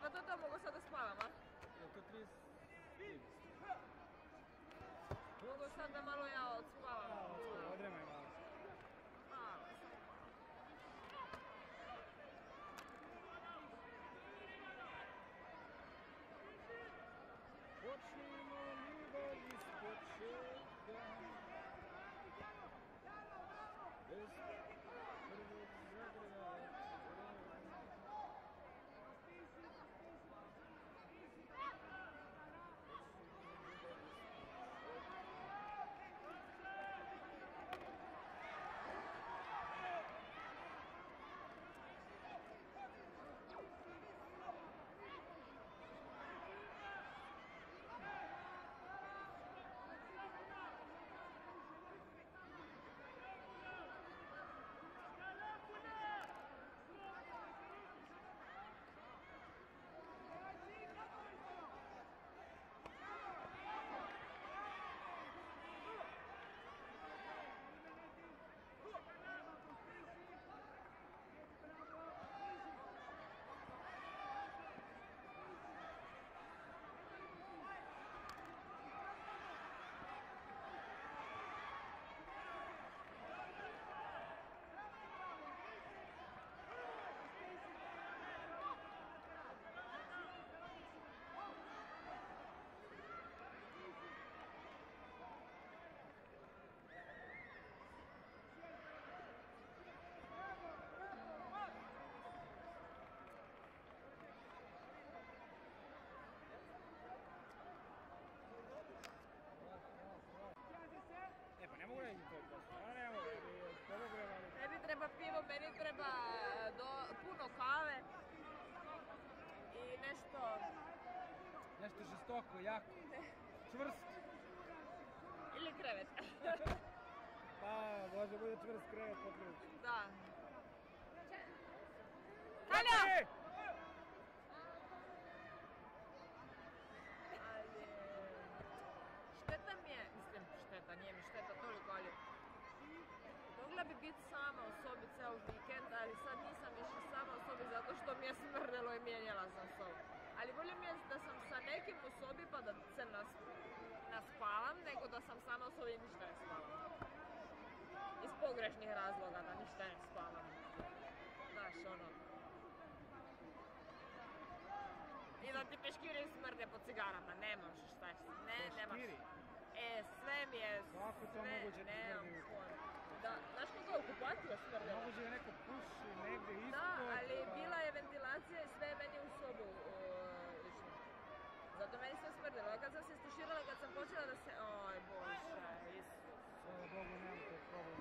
pa to mogu sad da spavam, a? Je to 30? Mogu sad da malo ja odspavam. Odremaj malo. Malo. Počnimo ljubav iz početka, bez prvog zagrada. Pa ne mogu raditi to posle, ne mogu, Meni treba pivo, meni treba puno kave i nešto... Nešto žestoko, jako, čvrst. Ili krevet. Pa, može bude čvrst krevet poprilično. Da. Kalja! Šteta mi je, mislim šteta, nije mi šteta toliko, ali mogla bi biti sama u sobi ceo vikend, ali sad nisam više sama u sobi zato što mi je smrdelo i mijenjala sam sobu. Ali bolje mi je da sam sa nekim u sobi pa da se naspavam, nego da sam sama u sobi i ništa ne spavam. Iz pogrešnih razloga da ništa ne spavam. Znaš, ono... I da ti peškiri smrde po cigarama, ne možeš, šta je, ne možeš. Sve mi je, kako to moguće ti smrdi? Da, znaš kako je okupatio smrdelo? Moguće da neko puši negdje ispod. Da, ali bila je ventilacija i sve je meni u sobu išlo. Zato meni sve smrdelo, a kad sam se istuširala, kad sam počela da se... Oj Bože, Isus. Hvala Bogu, nemate problem.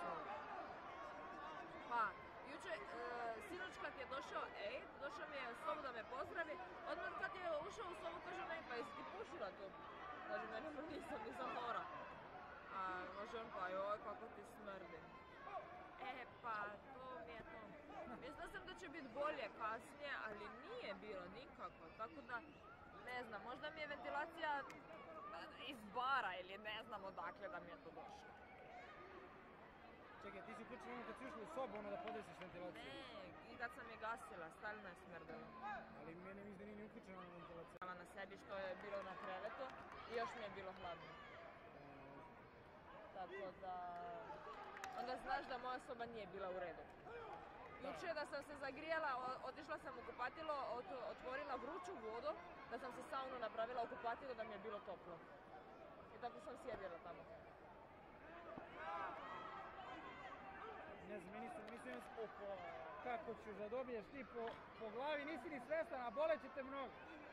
Pa, juče, sinoć kad je došao Ejt, došao mi je u sobu da me pozdravi, odmah kad je ušao u sobu kaže meni, pa jesi ti pušila tu? Kaže meni, nisam mora. A može on, pa joj, kako ti smrdi. Pa, to mi je to. Mislila sam da će biti bolje kasnije, ali nije bilo nikako, tako da, ne znam, možda mi je ventilacija iz bara ili ne znam odakle da mi je to došlo. Čekaj, ti si uključila ono kad si ušla u sobu, ono da podesiš ventilaciju? Ne, i kad sam je gasila, stalno je smrdelo. Ali mene mislim da nije ni uključena ventilacija. Na sebi što je bilo na krevetu i još mi je bilo hladno. Tako da... Onda znaš da moja soba nije bila u redu. Juče da sam se zagrijala, otišla sam u kupatilo, otvorila vruću vodu, da sam se saunu napravila u kupatilo da mi je bilo toplo. I tako sam sjedila tamo. Ne znam, mislim kako ćeš da dobiješ ti po glavi, nisi ni svestan, a boleće te mnogo.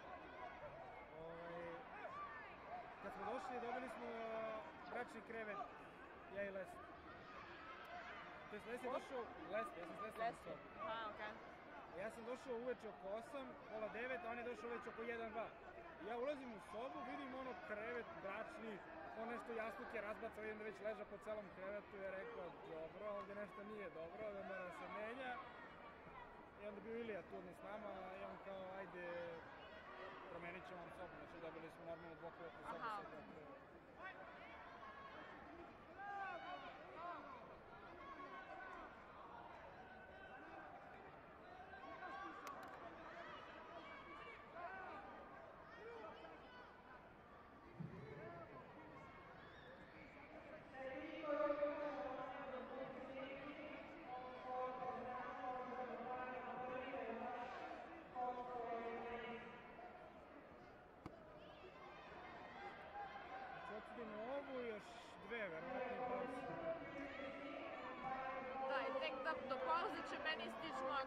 Kad smo došli, dobili smo bračni krevet, ja i Leslie. To je Leslie došao, ja sam s Leslie došao. Aha, okej. Ja sam došao uveče oko 8, pola 9, a on je došao uveče oko 1-2. Ja ulazim u sobu, vidim ono krevet bračni, on nešto jastuk je razbacao, vidim da već leža po celom krevetu i je rekao, dobro, ovdje nešto nije dobro, ovdje mora se menja. I onda bio Ilija tu s nama i on kao, ajde, promenit ćemo sobu, znači dobili smo normalno dvokrevetnu sobu sa krevetom.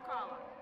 kava.